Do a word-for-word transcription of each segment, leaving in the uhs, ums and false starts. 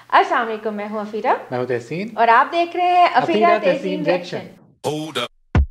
अस्सलाम वालेकुम, मैं हूँ अफीरा। मैं हूँ तहसीन और आप देख रहे हैं Afeera Afeera Tahseen Tahseen reaction. Reaction.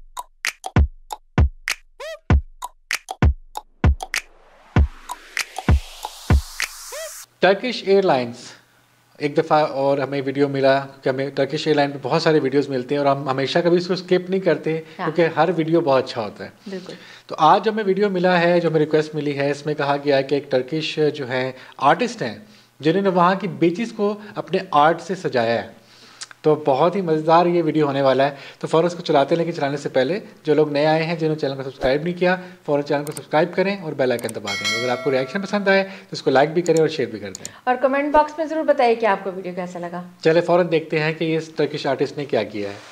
Turkish Airlines एक दफ़ा और हमें वीडियो मिला कि हमें टर्किश एयरलाइन पे बहुत सारे वीडियोस मिलते हैं और हम हमेशा कभी इसको स्किप नहीं करते हाँ। क्योंकि हर वीडियो बहुत अच्छा होता है। बिल्कुल। तो आज जो हमें वीडियो मिला है, जो हमें रिक्वेस्ट मिली है, इसमें कहा गया है कि एक टर्किश जो है आर्टिस्ट हैं जिन्होंने वहाँ की बीचेस को अपने आर्ट से सजाया है। तो बहुत ही मज़ेदार ये वीडियो होने वाला है। तो फ़ौरन इसको चलाते हैं, लेकिन चलाने से पहले जो लोग नए आए हैं, जिन्होंने चैनल को सब्सक्राइब नहीं किया, फ़ौरन चैनल को सब्सक्राइब करें और बेल आइकन दबा दें। अगर आपको रिएक्शन पसंद आए तो इसको लाइक भी करें और शेयर भी कर दें। और कमेंट बॉक्स में ज़रूर बताइए कि आपको वीडियो कैसा लगा। चले फ़ौरन देखते हैं कि ये टर्किश आर्टिस्ट ने क्या किया है।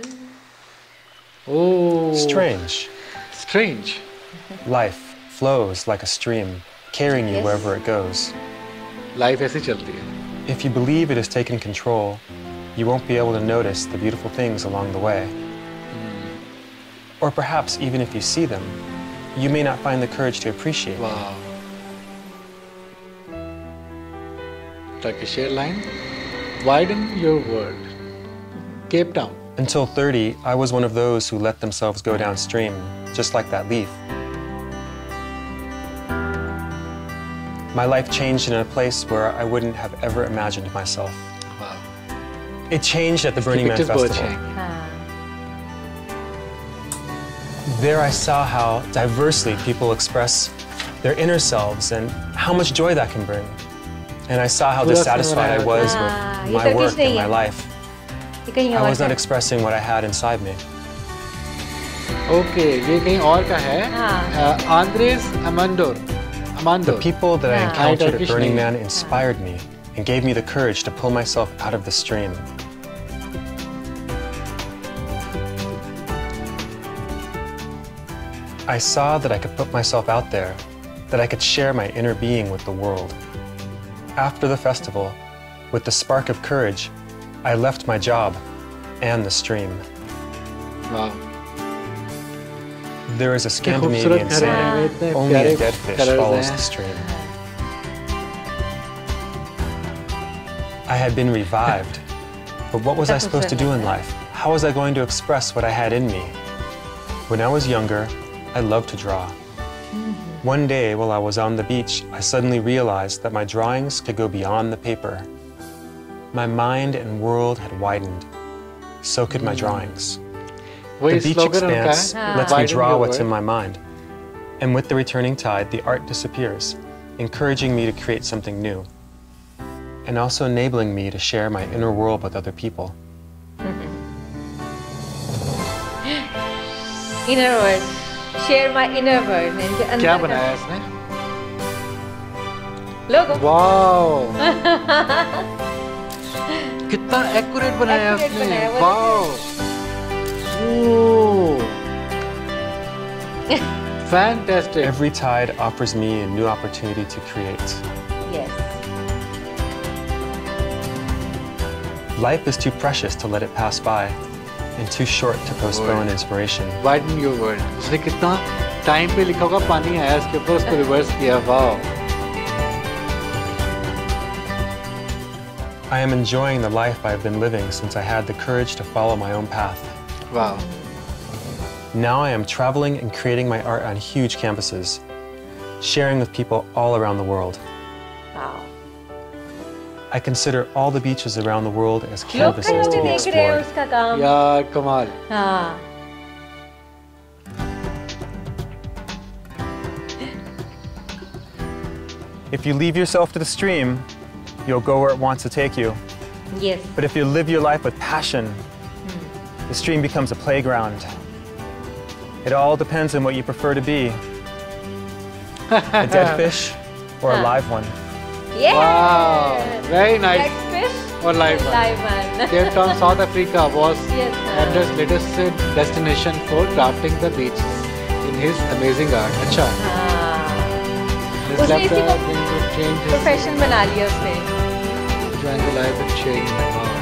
Oh, Strange. Strange. Life flows like a stream, carrying you Yes. wherever it goes. Life ऐसी चलती है। If you believe it has taken control, you won't be able to notice the beautiful things along the way. Or perhaps even if you see them, you may not find the courage to appreciate them. वाह। Turkish airline, widen your world. Cape Town. Until thirty, I was one of those who let themselves go downstream, just like that leaf. My life changed in a place where I wouldn't have ever imagined myself. वाह। It changed at the Burning Man Pictures बहुत अच्छे Festival. हैं। हाँ। There I saw how diversely people express their inner selves and how much joy that can bring. And I saw how पूरा dissatisfied I was हाँ, with ये my Turkish work नहीं and my है। life. ये कहीं I और was not है। expressing what I had inside me. Okay, ये कहीं और का है। हाँ। Andres Amador. The Amador. people that I Yeah. encountered Turkish at Burning name. Man inspired me and gave me the courage to pull myself out of the stream. I saw that I could put myself out there, that I could share my inner being with the world. After the festival, with the spark of courage, I left my job and the stream. वाह। There is a Scandinavian खूबसूरत घर saying, हैं, इतने only प्यारे a dead fish colours follows हैं। the stream. I had been revived, but what was I supposed to do in life? How was I going to express what I had in me? When I was younger, I loved to draw. One day, while I was on the beach, I suddenly realized that my drawings could go beyond the paper. My mind and world had widened. So could my drawings. वही The beach slogan उनका expanse है, lets me widen draw your what's in world. my mind. And with the returning tide, the art disappears, encouraging me to create something new. And also enabling me to share my inner world with other people. Inner world. Share my inner world. इनके अंदर क्या का- बनाया इसने? Logo. Wow. कितना accurate बनाया Accurate उसने। बनाया, वो wow. Oh. Fantastic. Every tide offers me a new opportunity to create. Yes. Life is too precious to let it pass by, and too short to postpone Word. inspiration. Widen your world. उसने कितना time पे लिखा होगा, पानी आया इसके ऊपर, उसको रिवर्स किया। Wow. I am enjoying the life I've been living since I had the courage to follow my own path. Wow. Now I am traveling and creating my art on huge campuses, sharing with people all around the world. Wow. I consider all the beaches around the world as लोग canvases कहीं to भी be देख रहे हैं explored. उसका काम। यार कमाल। हाँ। If you leave yourself to the stream, you'll go where it wants to take you. Yes. But if you live your life with passion, the stream becomes a playground. It all depends on what you prefer to be. A dead fish or a live one. Yeah. Wow. Very nice. Dead fish और live one. live one. Cape Town, South Africa was Yes, sir. Andres' latest destination for crafting the beaches in his amazing art. अच्छा. हाँ। His उसने left इसी को eye going to change his profession बना लिया उसने। join the life and change. Wow.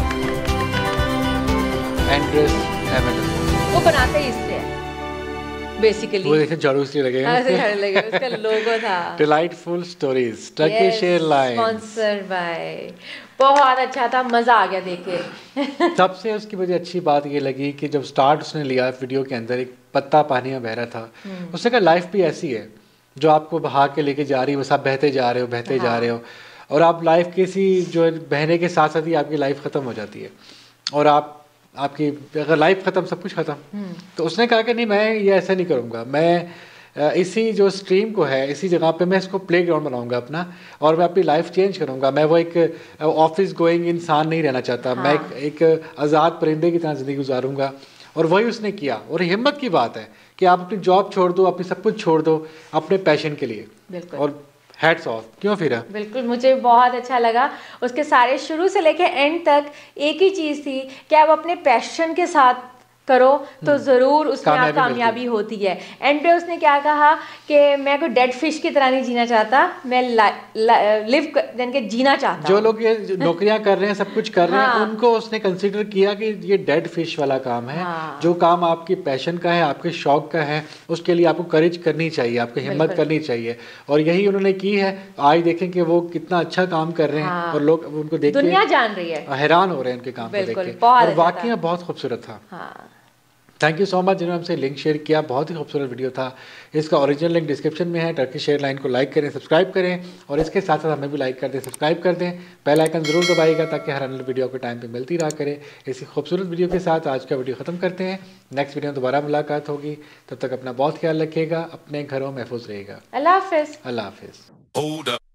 Andres Amador. वो बनाते ही इससे है। बेसिकली वो देखे झाड़ू इसलिए लगेगा हाँ, झाड़ू लगेगा, उसका लोगो था। Delightful stories Turkish Airlines, sponsor by. बहुत अच्छा था, मजा आ गया देख के। सबसे उसकी मुझे अच्छी बात ये लगी कि जब स्टार्ट उसने लिया वीडियो के अंदर, एक पत्ता पानी में बह रहा था, उसने कहा लाइफ भी ऐसी है जो आपको बहा के लेके जा रही है, बस आप बहते जा रहे हो बहते हाँ। जा रहे हो, और आप लाइफ किसी जो बहने के साथ साथ ही आपकी लाइफ ख़त्म हो जाती है, और आप आपकी अगर लाइफ ख़त्म सब कुछ ख़त्म। तो उसने कहा कि नहीं मैं ये ऐसा नहीं करूँगा, मैं इसी जो स्ट्रीम को है इसी जगह पे मैं इसको प्ले ग्राउंड बनाऊँगा अपना, और मैं अपनी लाइफ चेंज करूँगा। मैं वो एक ऑफिस गोइंग इंसान नहीं रहना चाहता। हाँ। मैं एक, एक आज़ाद परिंदे की तरह ज़िंदगी गुजारूँगा, और वही उसने किया। और हिम्मत की बात है कि आप अपनी जॉब छोड़ दो, अपनी सब कुछ छोड़ दो अपने पैशन के लिए। बिल्कुल। और हैट्स ऑफ। क्यों फिर? बिल्कुल, मुझे बहुत अच्छा लगा। उसके सारे शुरू से लेके एंड तक एक ही चीज़ थी कि आप अपने पैशन के साथ करो तो ज़रूर उसमें आप कामयाबी होती है। एंड पे उसने क्या कहा कि मैं कोई डेड फिश की तरह नहीं जीना चाहता, मैं लिव यानी कि जीना चाहता। जो लोग ये नौकरियां कर रहे हैं, सब कुछ कर रहे हैं, हाँ। उनको उसने कंसीडर किया कि ये डेड फिश वाला काम है। हाँ। जो काम आपकी पैशन का है, आपके शौक का है, उसके लिए आपको करेज करनी चाहिए, आपको हिम्मत करनी चाहिए, और यही उन्होंने की है। आज देखें कि वो कितना अच्छा काम कर रहे हैं। हाँ। और लोग उनको देख के दुनिया जान रही है, हैरान हो रहे हैं उनके काम को देख के, और वाकई बहुत खूबसूरत था। हाँ। थैंक यू सो मच जिन्होंने हमसे लिंक शेयर किया, बहुत ही खूबसूरत वीडियो था। इसका ओरिजिनल लिंक डिस्क्रिप्शन में है। टर्किश एयरलाइन को लाइक करें, सब्सक्राइब करें, और इसके साथ साथ हमें भी लाइक कर दें, सब्सक्राइब कर दें, बेल आइकन ज़रूर दबाइएगा ताकि हर अन्य वीडियो को टाइम पे मिलती रहा करे। इसी खूबसूरत वीडियो के साथ आज का वीडियो ख़त्म करते हैं। नेक्स्ट वीडियो में दोबारा मुलाकात होगी, तब तक अपना बहुत ख्याल रखिएगा, अपने घरों महफूज रहिएगा। अल्लाह हाफिज़। अल्लाह हाफिज़।